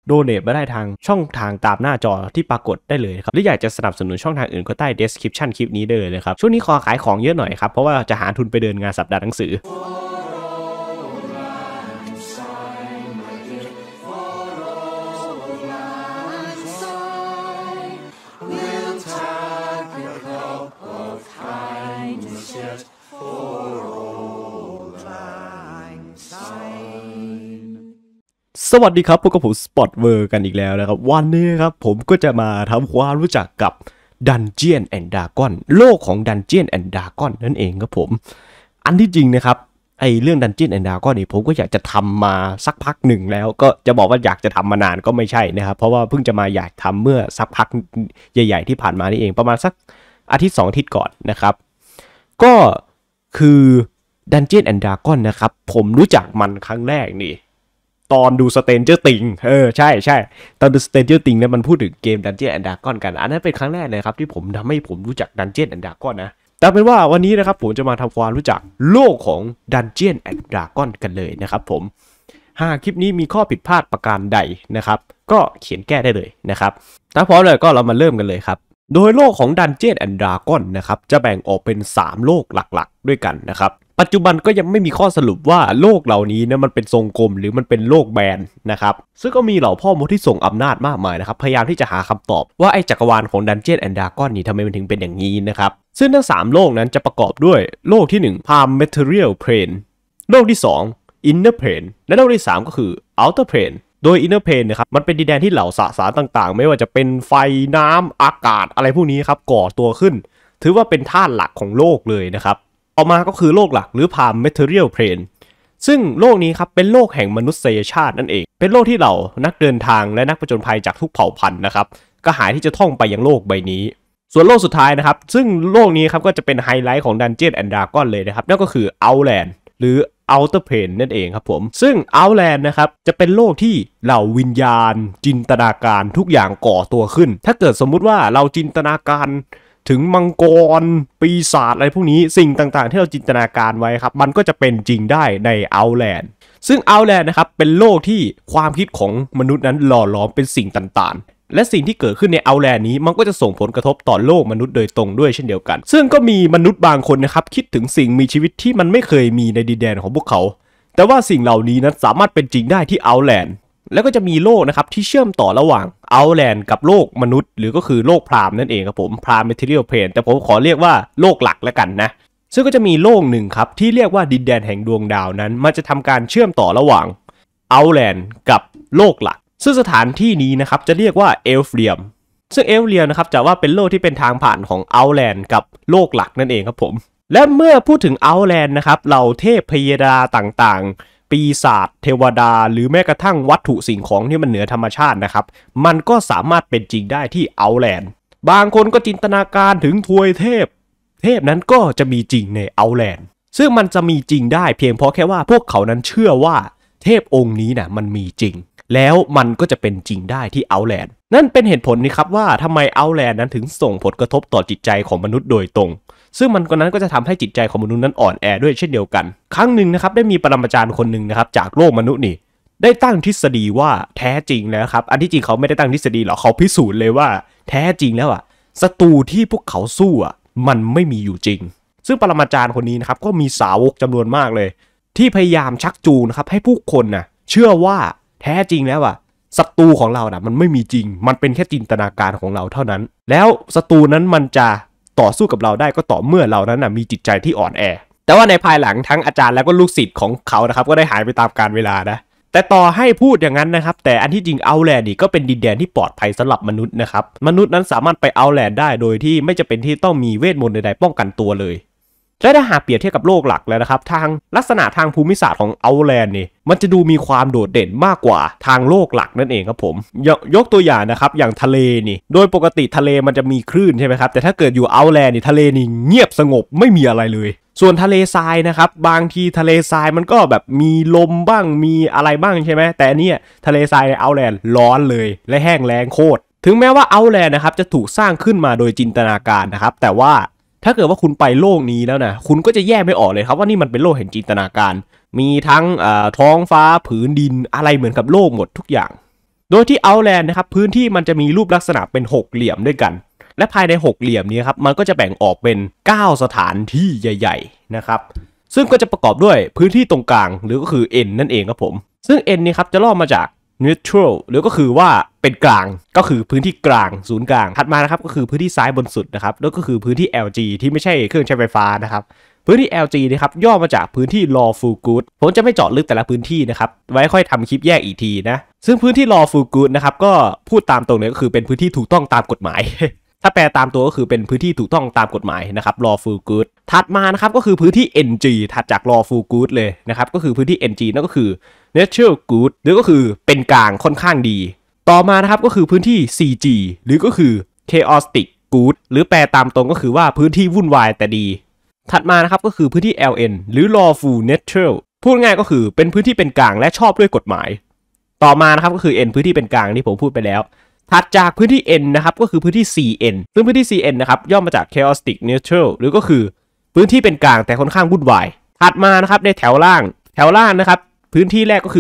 โดเนทมาได้ทางช่องทางตามหน้าจอที่ปรากฏได้เลยครับหรืออยากจะสนับสนุนช่องทางอื่นก็ใต้ description คลิปนี้ได้เลยครับช่วงนี้ขอขายของเยอะหน่อยครับเพราะว่าจะหาทุนไปเดินงานสัปดาห์หนังสือสวัสดีครับพวกกับผมสปอตเวอร์กันอีกแล้วนะครับวันนี้ครับผมก็จะมาทำความรู้จักกับ Dungeon and Dragon โลกของ Dungeon and Dragon นั่นเองครับผมอันที่จริงนะครับไอเรื่อง Dungeon and Dragon นี่ผมก็อยากจะทำมาสักพักหนึ่งแล้วก็จะบอกว่าอยากจะทำมานานก็ไม่ใช่นะครับเพราะว่าเพิ่งจะมาอยากทำเมื่อสักพักใหญ่ๆที่ผ่านมานี่เองประมาณสักอาทิตย์2 อาทิตย์ก่อนนะครับก็คือ Dungeon and Dragon นะครับผมรู้จักมันครั้งแรกนี่ตอนดู Stranger Things ใช่ตอนดู Stranger Things เนี่ยมันพูดถึงเกม Dungeon and Dragon กันอันนั้นเป็นครั้งแรกเลยครับที่ผมทำให้ผมรู้จัก Dungeon and Dragon นะแต่เป็นว่าวันนี้นะครับผมจะมาทำความรู้จักโลกของ Dungeon and Dragon กันเลยนะครับผมหากคลิปนี้มีข้อผิดพลาดประการใดนะครับก็เขียนแก้ได้เลยนะครับถ้าพร้อมเลยก็เรามาเริ่มกันเลยครับโดยโลกของ Dungeon and Dragon นะครับจะแบ่งออกเป็น3โลกหลักๆด้วยกันนะครับปัจจุบันก็ยังไม่มีข้อสรุปว่าโลกเหล่านี้นะมันเป็นทรงกลมหรือมันเป็นโลกแบนนะครับซึ่งก็มีเหล่าพ่อมดที่ส่งอำนาจมากมายนะครับพยายามที่จะหาคำตอบว่าไอ้จักรวาลของ Dungeon and Dragon นี่ทำไมมันถึงเป็นอย่างนี้นะครับซึ่งทั้ง3โลกนั้นจะประกอบด้วยโลกที่1 Palm Material Plane โลกที่2 Inner Plane และโลกที่3ก็คือ Outer Plane โดย Inner Plane นะครับมันเป็นดินแดนที่เหล่าสสารต่างๆไม่ว่าจะเป็นไฟน้ำอากาศอะไรพวกนี้ครับก่อตัวขึ้นถือว่าเป็นธาตุหลักของโลกเลยนะครับต่อมาก็คือโลกหลักหรือ Palm Material Plane ซึ่งโลกนี้ครับเป็นโลกแห่งมนุษยชาตินั่นเองเป็นโลกที่เหล่านักเดินทางและนักผจญภัยจากทุกเผ่าพันธุ์นะครับก็หายที่จะท่องไปยังโลกใบนี้ส่วนโลกสุดท้ายนะครับซึ่งโลกนี้ครับก็จะเป็นไฮไลท์ของ Dungeon and Dragon เลยนะครับนั่นก็คือ Outland หรือ Outer Plane นั่นเองครับผมซึ่ง Outland นะครับจะเป็นโลกที่เหล่าวิญญาณจินตนาการทุกอย่างก่อตัวขึ้นถ้าเกิดสมมุติว่าเราจินตนาการถึงมังกรปีศาจอะไรพวกนี้สิ่งต่างๆที่เราจินตนาการไว้ครับมันก็จะเป็นจริงได้ใน Outland ซึ่ง Outland นะครับเป็นโลกที่ความคิดของมนุษย์นั้นหล่อหลอมเป็นสิ่งต่างๆและสิ่งที่เกิดขึ้นใน Outland นี้มันก็จะส่งผลกระทบต่อโลกมนุษย์โดยตรงด้วยเช่นเดียวกันซึ่งก็มีมนุษย์บางคนนะครับคิดถึงสิ่งมีชีวิตที่มันไม่เคยมีในดินแดนของพวกเขาแต่ว่าสิ่งเหล่านี้นั้นสามารถเป็นจริงได้ที่ Outlandแล้วก็จะมีโลกนะครับที่เชื่อมต่อระหว่าง Outland กับโลกมนุษย์หรือก็คือโลกพรามนั่นเองครับผม Palm Material Plane แต่ผมขอเรียกว่าโลกหลักแล้วกันนะซึ่งก็จะมีโลกหนึ่งครับที่เรียกว่าดินแดนแห่งดวงดาวนั้นมันจะทำการเชื่อมต่อระหว่าง Outland กับโลกหลักซึ่งสถานที่นี้นะครับจะเรียกว่า Elfrium ซึ่ง Elfrium นะครับจะว่าเป็นโลกที่เป็นทางผ่านของ Outland กับโลกหลักนั่นเองครับผมและเมื่อพูดถึง Outland นะครับเหล่าเทพพยดาต่างๆปีศาจเทวดาหรือแม้กระทั่งวัตถุสิ่งของที่มันเหนือธรรมชาตินะครับมันก็สามารถเป็นจริงได้ที่ Outland บางคนก็จินตนาการถึงทวยเทพนั้นก็จะมีจริงใน Outland ซึ่งมันจะมีจริงได้เพียงเพราะแค่ว่าพวกเขานั้นเชื่อว่าเทพองค์นี้นะมันมีจริงแล้วมันก็จะเป็นจริงได้ที่ Outland นั่นเป็นเหตุผลนี้ครับว่าทำไม Outland นั้นถึงส่งผลกระทบต่อจิตใจของมนุษย์โดยตรงซึ่งมันก็นั้นก็จะทำให้จิตใจของมนุษย์นั้นอ่อนแอด้วยเช่นเดียวกันครั้งหนึ่งนะครับได้มีปรมาจารย์คนหนึ่งนะครับจากโลกมนุษย์นี่ได้ตั้งทฤษฎีว่าแท้จริงแล้วครับอันที่จริงเขาไม่ได้ตั้งทฤษฎีหรอกเขาพิสูจน์เลยว่าแท้จริงแล้วศัตรูที่พวกเขาสู้มันไม่มีอยู่จริงซึ่งปรมาจารย์คนนี้นะครับก็มีสาวกจำนวนมากเลยที่พยายามชักจูงนะครับให้ผู้คนเชื่อว่าแท้จริงแล้วศัตรูของเรามันไม่มีจริงมันเป็นแค่จินตนาการของเราเท่านั้นแล้วศัตรูนั้นมันจะต่อสู้กับเราได้ก็ต่อเมื่อเรานั้นมีจิตใจที่อ่อนแอแต่ว่าในภายหลังทั้งอาจารย์แล้วก็ลูกศิษย์ของเขานะครับก็ได้หายไปตามกาลเวลานะแต่ต่อให้พูดอย่างนั้นนะครับแต่อันที่จริง Outland นี่ก็เป็นดินแดนที่ปลอดภัยสำหรับมนุษย์นะครับมนุษย์นั้นสามารถไป Outland ได้โดยที่ไม่จำเป็นที่ต้องมีเวทมนต์ใดๆป้องกันตัวเลยและถ้าหากเปรียบเทียบกับโลกหลักแล้วนะครับทางลักษณะทางภูมิศาสตร์ของ Outland นี่มันจะดูมีความโดดเด่นมากกว่าทางโลกหลักนั่นเองครับผมยกตัวอย่างนะครับอย่างทะเลนี่โดยปกติทะเลมันจะมีคลื่นใช่ไหมครับแต่ถ้าเกิดอยู่ Outland นี่ทะเลนี่เงียบสงบไม่มีอะไรเลยส่วนทะเลทรายนะครับบางทีทะเลทรายมันก็แบบมีลมบ้างมีอะไรบ้างใช่ไหมแต่เนี่ยทะเลทรายใน Outland ร้อนเลยและแห้งแล้งโคตรถึงแม้ว่า Outland นะครับจะถูกสร้างขึ้นมาโดยจินตนาการนะครับแต่ว่าถ้าเกิดว่าคุณไปโลกนี้แล้วนะคุณก็จะแยกไม่ออกเลยครับว่านี่มันเป็นโลกแห่งจินตนาการมีทั้งท้องฟ้าผืนดินอะไรเหมือนกับโลกหมดทุกอย่างโดยที่เอาท์แลนด์นะครับพื้นที่มันจะมีรูปลักษณะเป็นหกเหลี่ยมด้วยกันและภายในหกเหลี่ยมนี้ครับมันก็จะแบ่งออกเป็น9สถานที่ใหญ่ๆนะครับซึ่งก็จะประกอบด้วยพื้นที่ตรงกลางหรือก็คือ N นั่นเองครับผมซึ่ง N นี่ครับจะล่อมาจาก neutral หรือก็คือว่าเป็นกลางก็คือพื้นที่กลางศูนย์กลางถัดมานะครับก็คือพื้นที่ซ้ายบนสุดนะครับแล้วก็คือพื้นที่ LG ที่ไม่ใช่เครื่องใช้ไฟฟ้านะครับพื้นที่ LG นะครับย่อมาจากพื้นที่ lawful good ผมจะไม่เจาะลึกแต่ละพื้นที่นะครับไว้ค่อยทำคลิปแยกอีกทีนะซึ่งพื้นที่ lawful good นะครับก็พูดตามตรงเลยก็คือเป็นพื้นที่ถูกต้องตามกฎหมาย ถ้าแปลตามตัวก็คือเป็นพื้นที่ถูกต้องตามกฎหมายนะครับ lawful good ถัดมานะครับก็คือพื้นที่ NG ถัดจาก lawful good เลยนะครับก็คือพื้นที่ NG นั่นก็คือ natural good หรือก็คือเป็นกลางค่อนข้างดีต่อมานะครับก็คือพื้นที่ CG หรือก็คือ chaotic good หรือแปลตามตรงก็คือว่าพื้นที่วุ่นวายแต่ดีถัดมานะครับก็คือพื้นที่ LN หรือ lawful neutral พูดง่ายก็คือเป็นพื้นที่เป็นกลางและชอบด้วยกฎหมายต่อมานะครับก็คือ N พื้นที่เป็นกลางที่ผมพูดไปแล้วถัดจากพื้นที่ N นะครับก็คือพื้นที่ CN ซึ่งพื้นที่ CN นะครับย่อมาจาก chaotic neutral หรือก็คือพื้นที่เป็นกลางแต่ค่อนข้างวุ่นวายถัดมานะครับในแถวล่างนะครับพื้นที่แรกก็คือ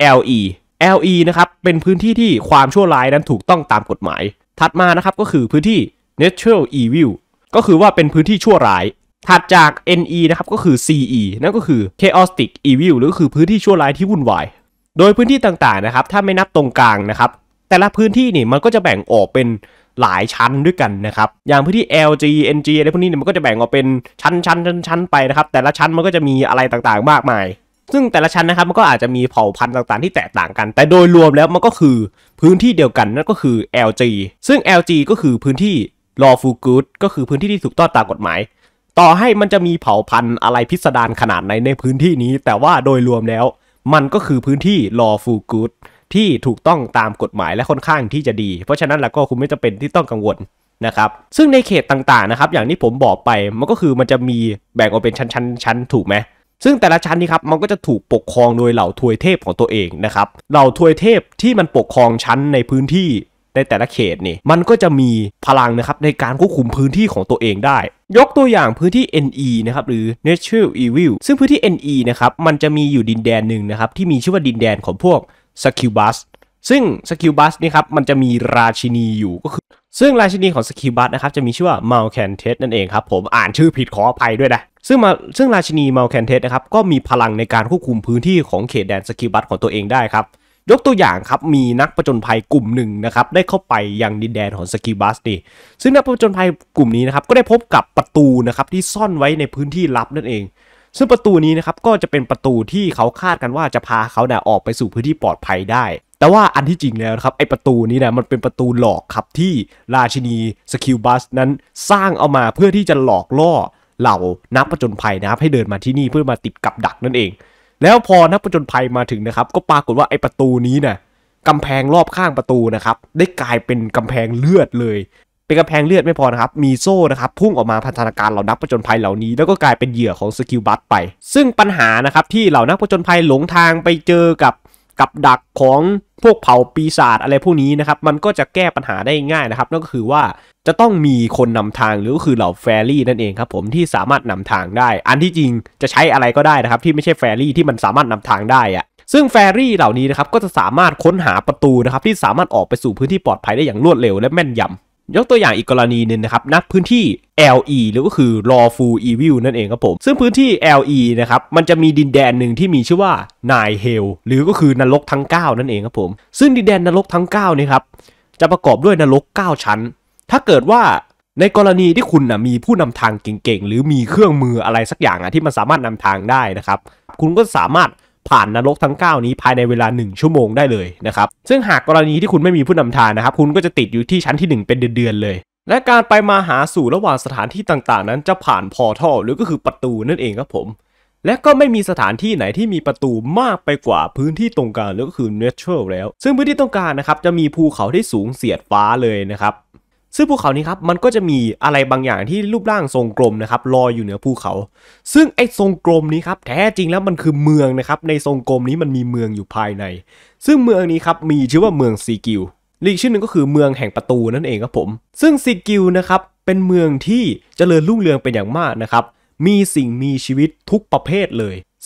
LE นะครับเป็นพื้นที่ที่ความชั่วร้ายนั้นถูกต้องตามกฎหมายถัดมานะครับก็คือพื้นที่ neutral evil ก็คือว่าเป็นพื้นที่ชั่วร้ายถัดจาก NE นะครับก็คือ CE นั่นก็คือ chaotic evil หรือคือพื้นที่ชั่วร้ายที่วุ่นวายโดยพื้นที่ต่างๆนะครับถ้าไม่นับตรงกลางนะครับแต่ละพื้นที่นี่มันก็จะแบ่งออกเป็นหลายชั้นด้วยกันนะครับอย่างพื้นที่ LG NG อะไรพวกนี้เนี่ยมันก็จะแบ่งออกเป็นชั้นไปนะครับแต่ละชั้นมันก็จะมีอะไรต่างๆมากมายซึ่งแต่ละชั้นนะครับมันก็อาจจะมีเผ่าพันธุ์ต่างๆที่แตกต่างกันแต่โดยรวมแล้วมันก็คือพื้นที่เดียวกันนั่นก็คือ LG ซึ่ง LG ก็คือพื้นที่ lawful good ก็คือพื้นที่ที่ถูกต้องตามกฎหมายต่อให้มันจะมีเผ่าพันธุ์อะไรพิสดารขนาดไหนในพื้นที่นี้แต่ว่าโดยรวมแล้วมันก็คือพื้นที่ lawful good ที่ถูกต้องตามกฎหมายและค่อนข้างที่จะดีเพราะฉะนั้นแล้วก็คุณไม่จำเป็นที่ต้องกังวลนะครับซึ่งในเขตต่างๆนะครับอย่างที่ผมบอกไปมันก็คือมันจะมีแบ่งออกเป็นชั้นถูกไหมซึ่งแต่ละชั้นนี้ครับมันก็จะถูกปกครองโดยเหล่าทวยเทพของตัวเองนะครับเหล่าทวยเทพที่มันปกครองชั้นในพื้นที่ในแต่ละเขตนี่มันก็จะมีพลังนะครับในการควบคุมพื้นที่ของตัวเองได้ยกตัวอย่างพื้นที่ NE นะครับหรือ Natural Evil ซึ่งพื้นที่ NE นะครับมันจะมีอยู่ดินแดนหนึ่งนะครับที่มีชื่อว่าดินแดนของพวกสคิวบัสซึ่งสคิวบัสนี่ครับมันจะมีราชินีอยู่ก็คือซึ่งราชินีของสคิวบัสนะครับจะมีชื่อว่ามัลแคนเทสนั่นเองครับผมอ่านชื่อผิดขออภัยด้วยนะซึ่งราชินีมัลแคนเทสนะครับก็มีพลังในการควบคุมพื้นที่ของเขตแดนสคิวบัสของตัวเองได้ครับยกตัวอย่างครับมีนักผจญภัยกลุ่มหนึ่งนะครับได้เข้าไปยังดินแดนของสคิวบัสนี่ซึ่งนักผจญภัยกลุ่มนี้นะครับก็ได้พบกับประตูนะครับที่ซ่อนไว้ในพื้นที่ลับนั่นเองซึ่งประตูนี้นะครับก็จะเป็นประตูที่เขาคาดกันว่าจะพาเขาเนี่ยออกไปสู่พื้นที่ปลอดภัยได้แต่ว่าอันที่จริงแล้วนะครับไอประตูนี้เนี่ยมันเป็นประตูหลอกครับที่ราชินีสคิวบัสนั้นสร้างเอามาเพื่อที่จะหลอกล่อเหล่านักผจญภัยนะครับให้เดินมาที่นี่เพื่อมาติดกับดักนั่นเองแล้วพอนักผจญภัยมาถึงนะครับก็ปรากฏว่าไอประตูนี้เนี่ยกำแพงรอบข้างประตูนะครับได้กลายเป็นกำแพงเลือดเลยเป็นกำแพงเลือดไม่พอนะครับมีโซ่นะครับพุ่งออกมาพัฒนาการเหล่านักผจญภัยเหล่านี้แล้วก็กลายเป็นเหยื่อของสคิวบัสไปซึ่งปัญหานะครับที่เหล่านักผจญภัยหลงทางไปเจอกับดักของพวกเผ่าปีศาจอะไรพวกนี้นะครับมันก็จะแก้ปัญหาได้ง่ายนะครับนั่นก็คือว่าจะต้องมีคนนำทางหรือก็คือเหล่าแฟรี่นั่นเองครับผมที่สามารถนำทางได้อันที่จริงจะใช้อะไรก็ได้นะครับที่ไม่ใช่แฟรี่ที่มันสามารถนำทางได้อะซึ่งแฟรี่เหล่านี้นะครับก็จะสามารถค้นหาประตูนะครับที่สามารถออกไปสู่พื้นที่ปลอดภัยได้อย่างรวดเร็วและแม่นยำยกตัวอย่างอีกกรณีหนึ่งนะครับนับพื้นที่ LE หรือก็คือ lawful evil นั่นเองครับผมซึ่งพื้นที่ LE นะครับมันจะมีดินแดนหนึ่งที่มีชื่อว่า Nine Hell หรือก็คือนรกทั้ง9นั่นเองครับผมซึ่งดินแดนนรกทั้ง9นี่ครับจะประกอบด้วยนรก9ชั้นถ้าเกิดว่าในกรณีที่คุณมีผู้นำทางเก่งๆหรือมีเครื่องมืออะไรสักอย่างที่มันสามารถนำทางได้นะครับคุณก็สามารถผ่านนรกทั้ง9นี้ภายในเวลา1ชั่วโมงได้เลยนะครับซึ่งหากกรณีที่คุณไม่มีผู้นำทางนะครับคุณก็จะติดอยู่ที่ชั้นที่1เป็นเดือนๆเลยและการไปมาหาสู่ระหว่างสถานที่ต่างๆนั้นจะผ่านพอร์ทัลหรือก็คือประตูนั่นเองครับผมและก็ไม่มีสถานที่ไหนที่มีประตูมากไปกว่าพื้นที่ตรงกลางหรือก็คือ neutral แล้วซึ่งพื้นที่ตรงกลางนะครับจะมีภูเขาที่สูงเสียดฟ้าเลยนะครับซึ่งภูเขานี้ครับมันก็จะมีอะไรบางอย่างที่รูปร่างทรงกลมนะครับลอยอยู่เหนือภูเขาซึ่งไอ้ทรงกลมนี้ครับแท้จริงแล้วมันคือเมืองนะครับในทรงกลมนี้มันมีเมืองอยู่ภายในซึ่งเมืองนี้ครับมีชื่อว่าเมืองซีกิลอีกชื่อหนึ่งก็คือเมืองแห่งประตูนั่นเองครับผมซึ่งซีกิลนะครับเป็นเมืองที่เจริญรุ่งเรืองเป็นอย่างมากนะครับมีสิ่งมีชีวิตทุกประเภทเลย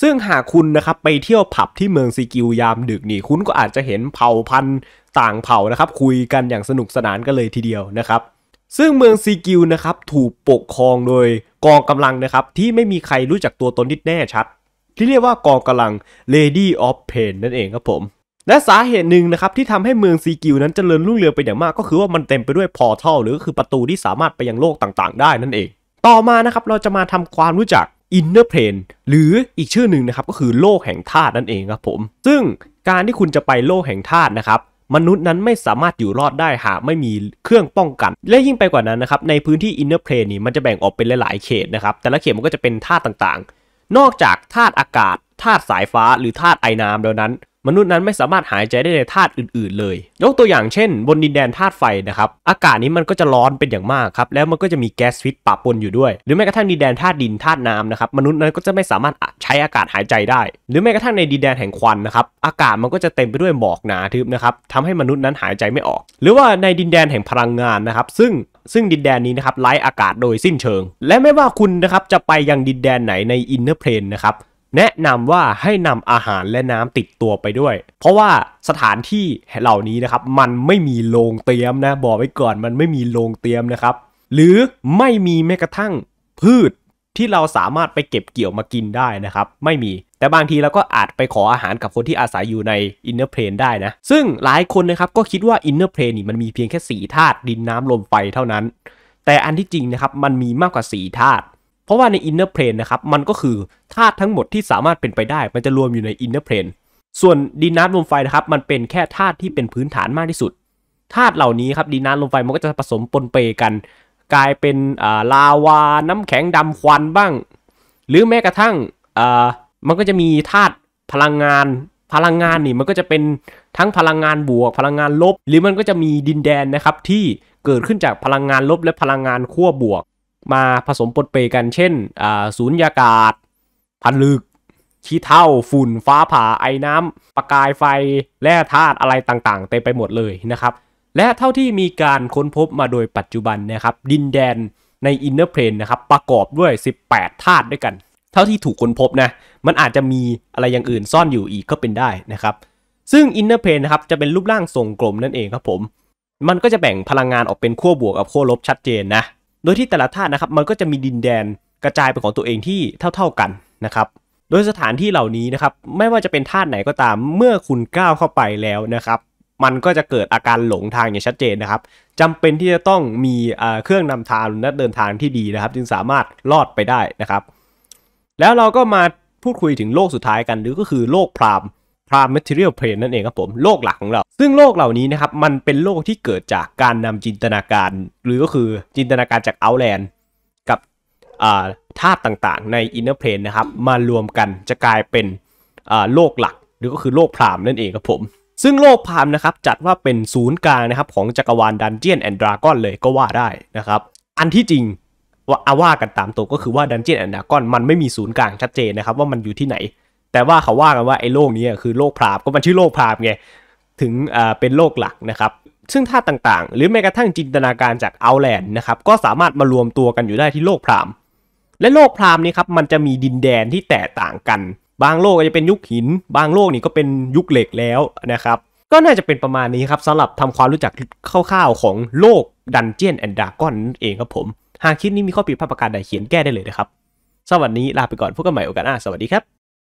ซึ่งหากคุณนะครับไปเที่ยวผับที่เมืองซีกิวยามดึกนี่คุณก็อาจจะเห็นเผ่าพันธุ์ต่างเผ่านะครับคุยกันอย่างสนุกสนานกันเลยทีเดียวนะครับซึ่งเมืองซีกิวนะครับถูกปกครองโดยกองกำลังนะครับที่ไม่มีใครรู้จักตัวตนที่แน่ชัดที่เรียกว่ากองกำลัง Lady of Pain นั่นเองครับผมและสาเหตุหนึ่งนะครับที่ทำให้เมืองซีกิวนั้นเจริญรุ่งเรืองเป็นอย่างมากก็คือว่ามันเต็มไปด้วยพอร์ทัลหรือคือประตูที่สามารถไปยังโลกต่างๆได้นั่นเองต่อมานะครับเราจะมาทำความรู้จัก Inner Plane หรืออีกชื่อหนึ่งนะครับก็คือโลกแห่งธาตุนั่นเองครับผมซึ่งการที่คุณจะไปโลกแห่งธาตุนะครับมนุษย์นั้นไม่สามารถอยู่รอดได้หากไม่มีเครื่องป้องกันและยิ่งไปกว่านั้นนะครับในพื้นที่ Inner Plane นี่มันจะแบ่งออกเป็นหลายๆเขตนะครับแต่ละเขตมันก็จะเป็นธาตุต่างๆนอกจากธาตุอากาศธาตุสายฟ้าหรือธาตุไอน้ำแล้วนั้นมนุษย์นั้นไม่สามารถหายใจได้ในธาตุอื่นๆเลยยกตัวอย่างเช่นบนดินแดนธาตุไฟนะครับอากาศนี้มันก็จะร้อนเป็นอย่างมากครับแล้วมันก็จะมีแก๊สพิษปะปนอยู่ด้วยหรือแม้กระทั่งดินแดนธาตุดินธาตุน้ำนะครับมนุษย์นั้นก็จะไม่สามารถใช้อากาศหายใจได้หรือแม้กระทั่งในดินแดนแห่งควันนะครับอากาศมันก็จะเต็มไปด้วยหมอกหนาทึบนะครับทำให้มนุษย์นั้นหายใจไม่ออกหรือว่าในดินแดนแห่งพลังงานนะครับซึ่งดินแดนนี้นะครับไร้อากาศโดยสิ้นเชิงและไม่ว่าคุณนะครับจะไปยังดินแดนไหนใน Inner Plane นะครับแนะนำว่าให้นำอาหารและน้ำติดตัวไปด้วยเพราะว่าสถานที่เหล่านี้นะครับมันไม่มีโรงเตรียมนะบอกไว้ก่อนมันไม่มีโรงเตรียมนะครับหรือไม่มีแม้กระทั่งพืชที่เราสามารถไปเก็บเกี่ยวมากินได้นะครับไม่มีแต่บางทีเราก็อาจไปขออาหารกับคนที่อาศัยอยู่ใน Inner Plane ได้นะซึ่งหลายคนนะครับก็คิดว่า Inner Plane นี่มันมีเพียงแค่4ธาตุดินน้ำลมไฟเท่านั้นแต่อันที่จริงนะครับมันมีมากกว่า4ธาตุเพราะว่าใน Inner Plane นะครับมันก็คือธาตุทั้งหมดที่สามารถเป็นไปได้มันจะรวมอยู่ใน Inner Plane ส่วนดินน้ำลมไฟนะครับมันเป็นแค่ธาตุที่เป็นพื้นฐานมากที่สุดธาตุเหล่านี้ครับดินน้ำลมไฟมันก็จะผสมปนเปกันกลายเป็นลาวาน้ำแข็งดำควันบ้างหรือแม้กระทั่งมันก็จะมีธาตุพลังงานนี่มันก็จะเป็นทั้งพลังงานบวกพลังงานลบหรือมันก็จะมีดินแดนนะครับที่เกิดขึ้นจากพลังงานลบและพลังงานขั้วบวกมาผสมปนเปกันเช่นสูญญากาศผลึกขี้เถ้าฝุ่นฟ้าผ่าไอน้ำประกายไฟแร่ธาตุอะไรต่างๆเต็มไปหมดเลยนะครับและเท่าที่มีการค้นพบมาโดยปัจจุบันนะครับดินแดนใน Inner Plane นะครับประกอบด้วย18ธาตุด้วยกันเท่าที่ถูกค้นพบนะมันอาจจะมีอะไรอย่างอื่นซ่อนอยู่อีกก็เป็นได้นะครับซึ่ง Inner Plane นะครับจะเป็นรูปร่างทรงกลมนั่นเองครับผมมันก็จะแบ่งพลังงานออกเป็นขั้วบวกกับขั้วลบชัดเจนนะโดยที่แต่ละธาตุนะครับมันก็จะมีดินแดนกระจายเป็นของตัวเองที่เท่าๆกันนะครับโดยสถานที่เหล่านี้นะครับไม่ว่าจะเป็นธาตุไหนก็ตามเมื่อคุณก้าวเข้าไปแล้วนะครับมันก็จะเกิดอาการหลงทางอย่างชัดเจนนะครับจำเป็นที่จะต้องมีเครื่องนำทางและเดินทางที่ดีนะครับจึงสามารถรอดไปได้นะครับแล้วเราก็มาพูดคุยถึงโลกสุดท้ายกันหรือก็คือโลกพรามMaterial Plane นั่นเองครับผมโลกหลักของเราซึ่งโลกเหล่านี้นะครับมันเป็นโลกที่เกิดจากการนำจินตนาการหรือก็คือจินตนาการจาก Outland กับธาตุต่างๆใน Inner Plane นะครับมารวมกันจะกลายเป็นโลกหลักหรือก็คือโลกพรามนั่นเองครับผมซึ่งโลกพรามนะครับจัดว่าเป็นศูนย์กลางนะครับของจักรวาล Dungeons and Dragons เลยก็ว่าได้นะครับอันที่จริงว่ากันตามตัวก็คือว่า Dungeons and Dragons มันไม่มีศูนย์กลางชัดเจนนะครับว่ามันอยู่ที่ไหนแต่ว่าเขาว่ากันว่าไอ้โลกนี้คือโลกพรามก็มันชื่อโลกพรามไงถึงเป็นโลกหลักนะครับซึ่งธาตุต่างๆหรือแม้กระทั่งจินตนาการจากเอาแลนด์นะครับก็สามารถมารวมตัวกันอยู่ได้ที่โลกพรามและโลกพรามนี้ครับมันจะมีดินแดนที่แตกต่างกันบางโลกจะเป็นยุคหินบางโลกนี่ก็เป็นยุคเหล็กแล้วนะครับก็น่าจะเป็นประมาณนี้ครับสำหรับทำความรู้จักคร่าวๆของโลก Dungeons and Dragons นั่นเองครับผมหากคลิปนี้มีข้อผิดพลาดประการใดเขียนแก้ได้เลยนะครับสวัสดีลาไปก่อนพบกันใหม่โอกาสหน้าสวัสดีครับ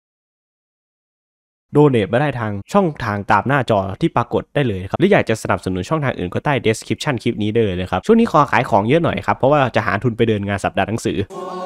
โดเนทมาได้ทางช่องทางตามหน้าจอที่ปรากฏได้เลยครับหรืออยากจะสนับสนุนช่องทางอื่นก็ใต้ description คลิปนี้ได้เลยนะครับช่วงนี้ขอขายของเยอะหน่อยครับเพราะว่าจะหาทุนไปเดินงานสัปดาห์หนังสือ